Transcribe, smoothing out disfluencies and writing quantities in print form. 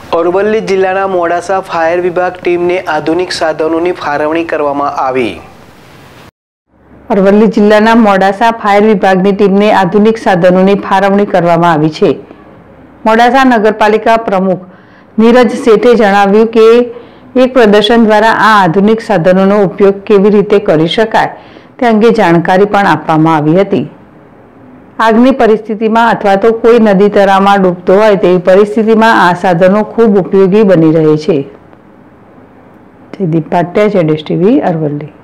અરવલ્લી જિલ્લાના મોડાસા ફાયર વિભાગ ટીમને આધુનિક સાધનોની ફાળવણી કરવામાં આવી। અરવલ્લી જિલ્લાના મોડાસા ફાયર વિભાગની ટીમને આધુનિક સાધનોની ફાળવણી કરવામાં આવી છે। મોડાસા નગરપાલિકા પ્રમુખ નીરજ શેઠે જણાવ્યું કે એક પ્રદર્શન દ્વારા આ આધુનિક સાધનોનો ઉપયોગ કેવી રીતે કરી શકાય તે અંગે જાણકારી પણ આપવામાં આવી હતી। આગની પરિસ્થિતિમાં અથવા તો કોઈ નદી તળાવમાં ડૂબતો હોય તેવી પરિસ્થિતિમાં આ સાધનો ખૂબ ઉપયોગી બની રહે છે। જયદીપ ભાટિયા, ZSTV, અરવલ્લી।